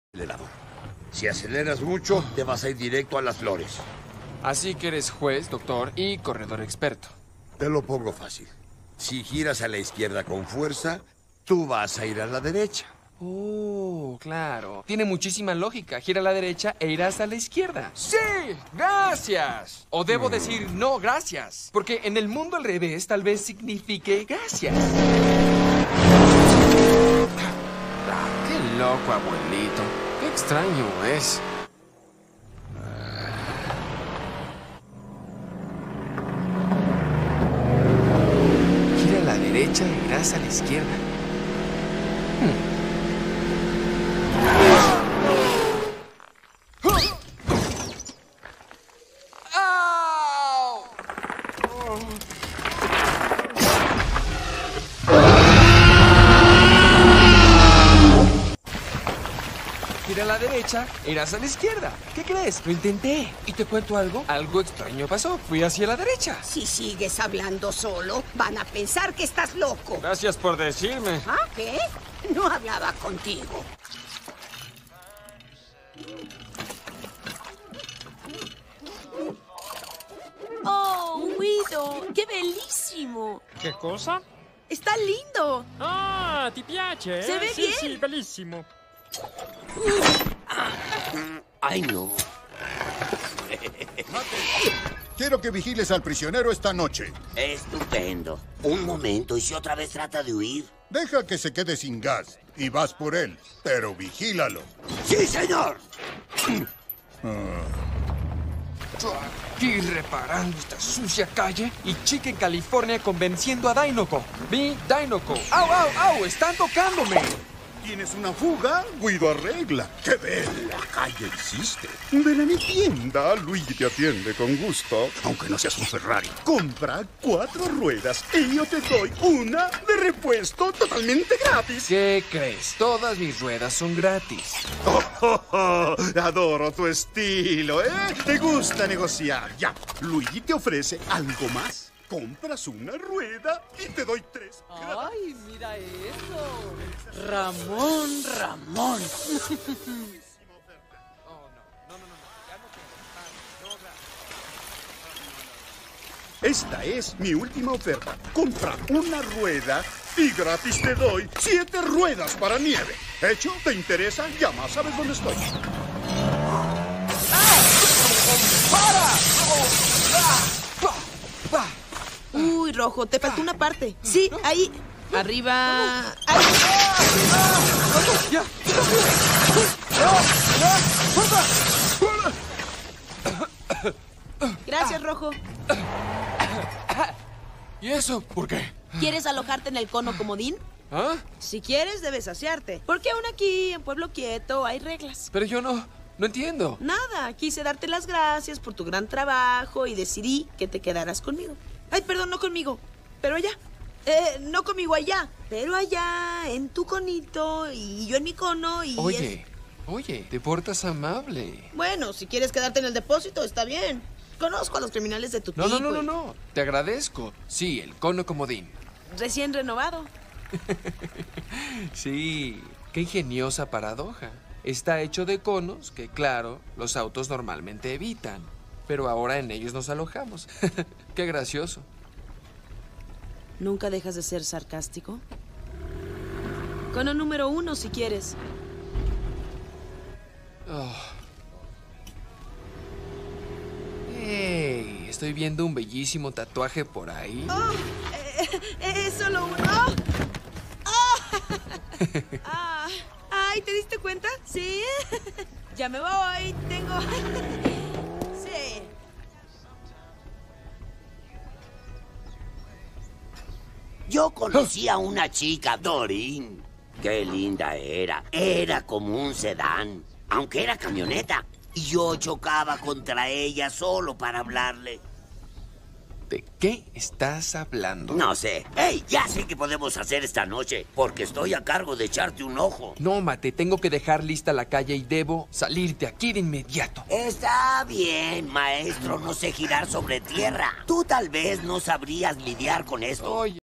acelerado. Si aceleras mucho, te vas a ir directo a las flores. Así que eres juez, doctor y corredor experto. Te lo pongo fácil. Si giras a la izquierda con fuerza, tú vas a ir a la derecha. Oh, claro. Tiene muchísima lógica. Gira a la derecha e irás a la izquierda. ¡Sí! ¡Gracias! O debo decir no, gracias. Porque en el mundo al revés tal vez signifique gracias. Qué loco, abuelito. Qué extraño es. Gira a la derecha e irás a la izquierda. Gira a la derecha, irás a la izquierda. ¿Qué crees? Lo intenté. ¿Y te cuento algo? Algo extraño pasó. Fui hacia la derecha. Si sigues hablando solo, van a pensar que estás loco. Gracias por decirme. ¿Ah, qué? No hablaba contigo. Oh, Guido, che bellissimo! Che cosa? Sta lindo! Ah, ti piace? Se ve sì, bien. sì, bellissimo. ¡Ay, no! Quiero que vigiles al prisionero esta noche. Estupendo. Un momento, ¿y si otra vez trata de huir? Deja que se quede sin gas y vas por él, pero vigílalo. ¡Sí, señor! Aquí reparando esta sucia calle y Chica en California convenciendo a Dinoco. Vi Dinoco. ¡Au, au, au! ¡Están tocándome! ¿Tienes una fuga? Guido arregla. ¡Qué bella calle hiciste! Ven a mi tienda. Luigi te atiende con gusto. Aunque no seas un Ferrari. Compra 4 ruedas y yo te doy una de repuesto totalmente gratis. ¿Qué crees? Todas mis ruedas son gratis. Adoro tu estilo, ¿eh? Te gusta negociar. Ya, Luigi te ofrece algo más. Compras una rueda y te doy 3. ¡Ay, mira eso! Ramón, Ramón. Esta es mi última oferta. Compra una rueda y gratis te doy 7 ruedas para nieve. ¿Hecho? ¿Te interesa? Llama, sabes dónde estoy. Uy, Rojo, te faltó una parte. Sí, ahí. Arriba. Ahí. ¡Ya! Gracias, Rojo. ¿Y eso? ¿Por qué? ¿Quieres alojarte en el cono comodín? ¿Ah? Si quieres, debes saciarte. Porque aún aquí, en Pueblo Quieto, hay reglas. Pero yo no entiendo. Nada, quise darte las gracias por tu gran trabajo y decidí que te quedaras conmigo. Ay, perdón, no conmigo, pero allá. No conmigo allá, pero allá, en tu conito y yo en mi cono y... Oye, te portas amable. Bueno, si quieres quedarte en el depósito, está bien. Conozco a los criminales de tu tipo. No. Te agradezco. Sí, el cono comodín. Recién renovado. Sí, qué ingeniosa paradoja. Está hecho de conos que, claro, los autos normalmente evitan. Pero ahora en ellos nos alojamos. Qué gracioso. ¿Nunca dejas de ser sarcástico? Cono número 1, si quieres. Oh. ¡Hey! Estoy viendo un bellísimo tatuaje por ahí. ¡Oh! Es solo uno. ¡Oh! Ah. ¡Ay! ¿Te diste cuenta? Sí. Ya me voy. Tengo... Sí. Yo conocí a una chica, Doreen. Qué linda era. Era como un sedán, aunque era camioneta. Y yo chocaba contra ella solo para hablarle. ¿De qué estás hablando? No sé. ¡Ey! Ya sé qué podemos hacer esta noche, porque estoy a cargo de echarte un ojo. No, Mate, tengo que dejar lista la calle y debo salir de aquí de inmediato. Está bien, maestro. No sé girar sobre tierra. Tú tal vez no sabrías lidiar con esto. Oye.